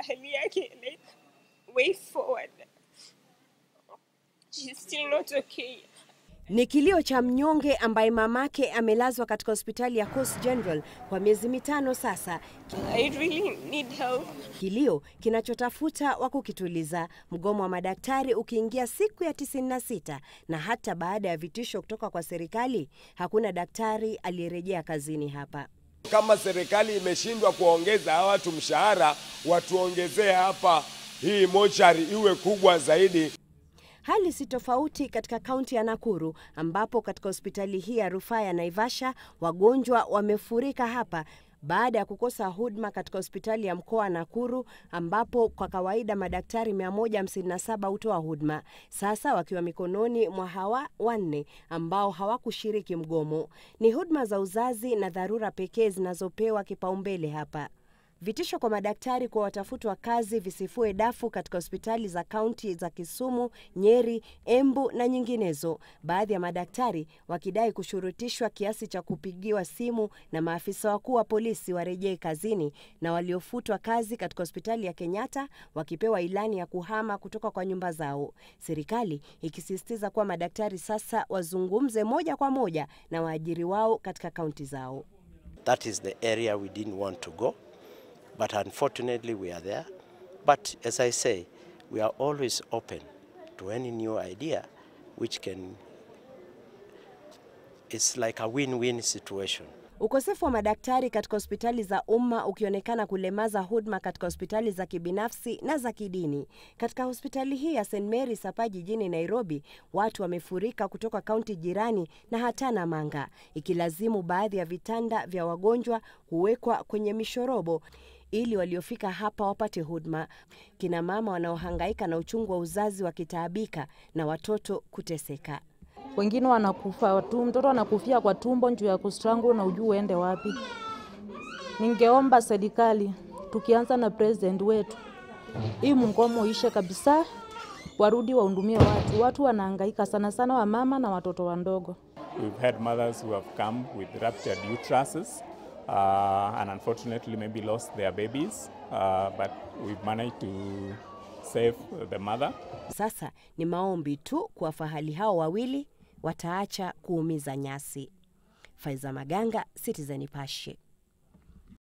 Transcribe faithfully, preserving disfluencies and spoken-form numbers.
hali yake like way forward. She's still not okay. Ni kilio cha mnyonge ambaye mamake amelazwa katika hospitali ya Coast General kwa miezi mitano sasa. I really need help. Kilio kinachotafuta wa kukituliza, mgomo wa madaktari ukiingia siku ya tisini na sita, na hata baada ya vitisho kutoka kwa serikali, hakuna daktari aliyerejea kazini hapa. Kama serikali imeshindwa kuongeza hawa watu mshahara, watuongezee hapa hii mochari iwe kubwa zaidi. Hali si tofauti katika kaunti ya Nakuru, ambapo katika hospitali hii ya rufaa ya Naivasha wagonjwa wamefurika hapa baada ya kukosa huduma katika hospitali ya mkoa Nakuru, ambapo kwa kawaida madaktari mia moja hamsini na saba hutoa huduma, sasa wakiwa mikononi mwa hawa wanne ambao hawakushiriki mgomo. Ni huduma za uzazi na dharura pekee zinazopewa kipaumbele hapa. Vitisho kwa madaktari kwa watafutwa kazi visifue dafu katika hospitali za kaunti za Kisumu, Nyeri, Embu na nyinginezo. Baadhi ya madaktari wakidai kushurutishwa kiasi cha kupigiwa simu na maafisa wakuu wa polisi warejee kazini, na waliofutwa kazi katika hospitali ya Kenyatta wakipewa ilani ya kuhama kutoka kwa nyumba zao. Serikali ikisisitiza kuwa madaktari sasa wazungumze moja kwa moja na waajiri wao katika kaunti zao. That is the area we didn't want to go. But unfortunately we are there. But as I say, we are always open to any new idea which can, it's like a win-win situation. Ukosefu wa madaktari katika hospitali za umma ukionekana kulemaza huduma katika hospitali za kibinafsi na za kidini. Katika hospitali hii ya Saint Mary's hapa jijini Nairobi, watu wamefurika kutoka kaunti jirani na hata Namanga, ikilazimu baadhi ya vitanda vya wagonjwa kuwekwa kwenye mishorobo ili waliofika hapa wapate huduma. Kina mama wanaohangaika na uchungu wa uzazi wakitaabika na watoto kuteseka. Wengine wanakufa watu, mtoto anakufia kwa tumbo njoo ya kustrangle na ujue uende wapi. Ningeomba serikali, tukianza na president wetu, hii mgomo ishe kabisa, warudi wahudumie watu. Watu wanahangaika sana sana, wa mama na watoto wandogo. We've had mothers who have come with ruptured uteruses uh, and unfortunately maybe lost their babies, uh, but we've managed to save the mother. Sasa ni maombi tu kwa fahali hao wawili wataacha kuumiza nyasi. Faiza Maganga, Citizen Nipashe.